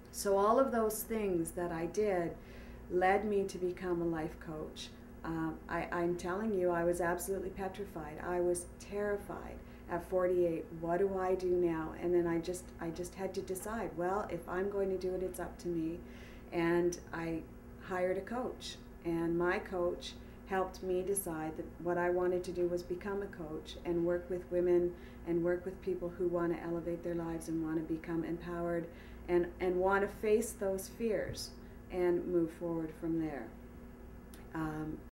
So all of those things that I did led me to become a life coach. I'm telling you, I was absolutely petrified. I was terrified at 48. What do I do now? And then I just had to decide, well, if I'm going to do it, it's up to me. And I hired a coach, and my coach helped me decide that what I wanted to do was become a coach and work with women and work with people who want to elevate their lives and want to become empowered and want to face those fears and move forward from there.